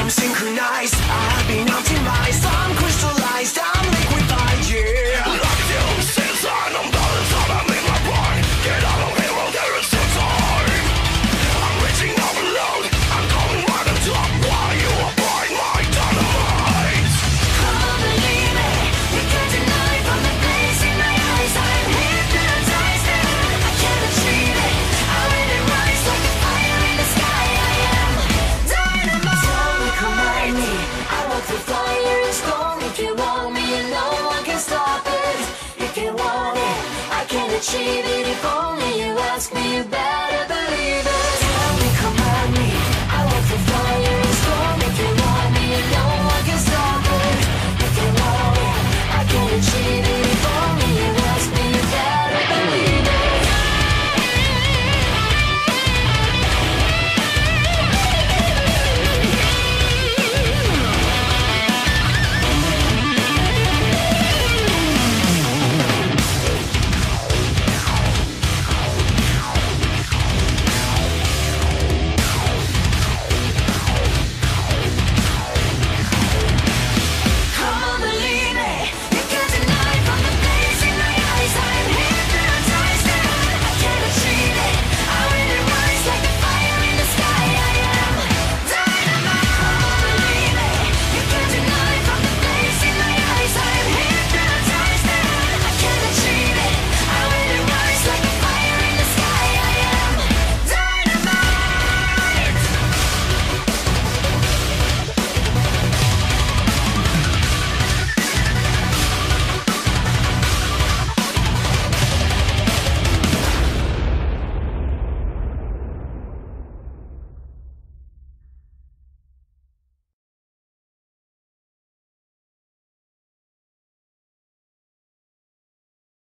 I'm synchronized, I've been optimized, I'm crystallized, I'm liquefied, yeah. Like the old season, I'm done, I'm in my prime. Get out of here, well, there is no time. I'm reaching overload, I'm going right on top while you apply my dynamite. Come on, believe me, you can't deny from the glaze in my eyes. I'm hypnotized and I can't achieve it. I let it rise like a fire in the sky. I am dynamite. Tell me, command me, I walk through fire and stone. If you want me, no one can stop it. If you want it, I can achieve it. If only you ask me, you better believe